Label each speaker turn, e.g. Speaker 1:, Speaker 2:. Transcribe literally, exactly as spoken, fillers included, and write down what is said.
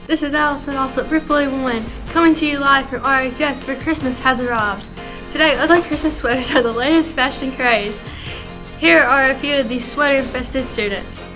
Speaker 1: This is Allison, also at Ripley one, coming to you live from R H S where Christmas has arrived. Today, ugly Christmas sweaters are the latest fashion craze. Here are a few of these sweater-infested students.